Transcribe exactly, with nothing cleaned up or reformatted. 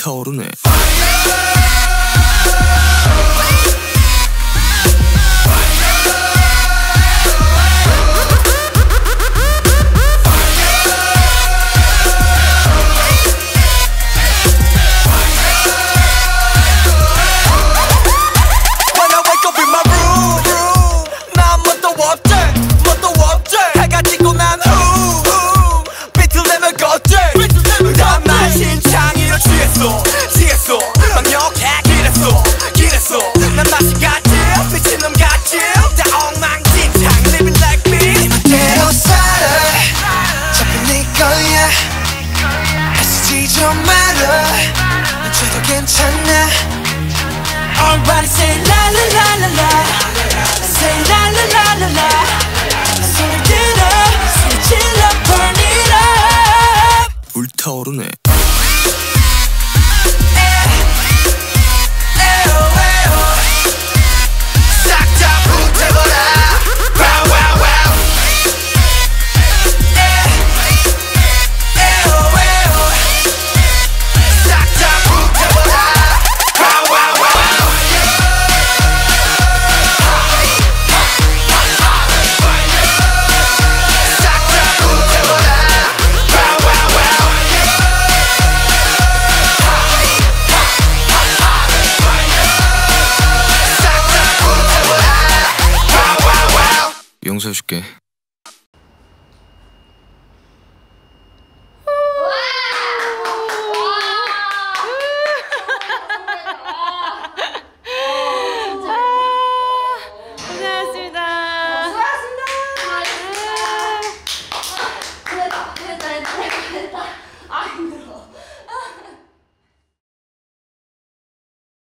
불타오르네. Everybody say la la la la la, say la la la la la. 소리 질러, 소리 질러, burn it up. 불타오르네. 용서해줄게.